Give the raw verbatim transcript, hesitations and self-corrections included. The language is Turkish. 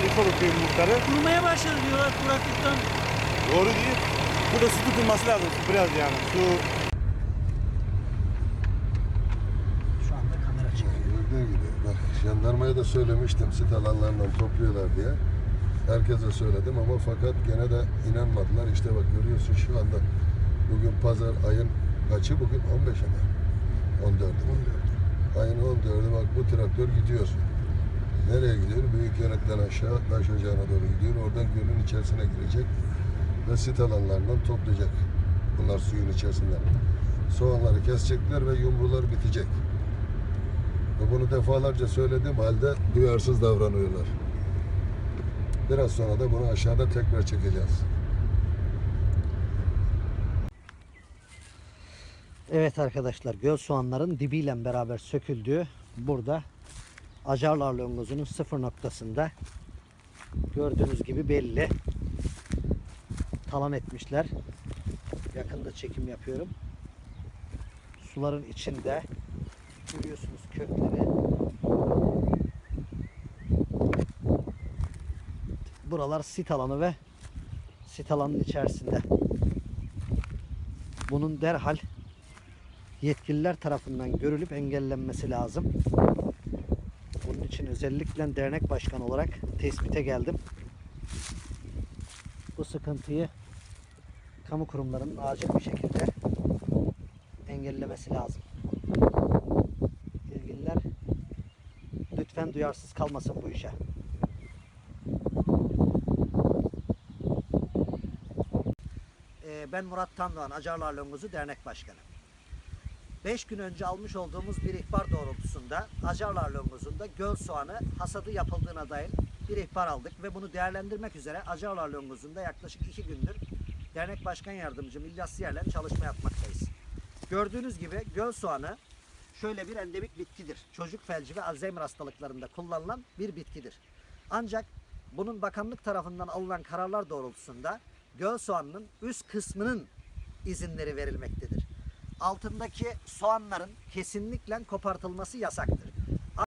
Urfalı Köyü muhtarı. Kurumaya başladı diyorlar kuraklıktan. Doğru değil. Bu da su tutulması lazım. Biraz yani. Su. Şu anda kamera çekiyor. Gördüğün gibi bak jandarmaya da söylemiştim sit alanlarından topluyorlar diye. Herkese söyledim ama fakat gene de inanmadılar. İşte bak görüyorsun şu anda bugün pazar ayın kaçı bugün on beşi mi? on dördü. Ayın on dördü bak bu traktör gidiyor. Nereye gidiyor? Büyükyerek'ten aşağı Taş Ocağı'na doğru gidiyor. Oradan gölün içerisine girecek ve sit alanlarından toplayacak. Bunlar suyun içerisinden. Soğanları kesecekler ve yumrular bitecek. Ve bunu defalarca söylediğim halde duyarsız davranıyorlar. Biraz sonra da bunu aşağıda tekrar çekeceğiz. Evet arkadaşlar, göl soğanların dibiyle beraber söküldüğü burada Acarlar Longozu'nun sıfır noktasında gördüğünüz gibi belli. Talan etmişler. Yakında çekim yapıyorum. Suların içinde görüyorsunuz kökleri. Buralar sit alanı ve sit alanının içerisinde. Bunun derhal yetkililer tarafından görülüp engellenmesi lazım. Bunun için özellikle dernek başkanı olarak tespite geldim. Bu sıkıntıyı kamu kurumlarının acil bir şekilde engellemesi lazım. Yetkililer lütfen duyarsız kalmasın bu işe. Ben Murat Tandoğan, Acarlar Longozu Dernek Başkanı. beş gün önce almış olduğumuz bir ihbar doğrultusunda Acarlar Longozu'nda göl soğanı hasadı yapıldığına dair bir ihbar aldık ve bunu değerlendirmek üzere Acarlar Longozu'nda yaklaşık iki gündür Dernek Başkan Yardımcım İlyas Siyer'le çalışma yapmaktayız. Gördüğünüz gibi göl soğanı şöyle bir endemik bitkidir. Çocuk felci ve Alzheimer hastalıklarında kullanılan bir bitkidir. Ancak bunun bakanlık tarafından alınan kararlar doğrultusunda göl soğanının üst kısmının izinleri verilmektedir. Altındaki soğanların kesinlikle kopartılması yasaktır.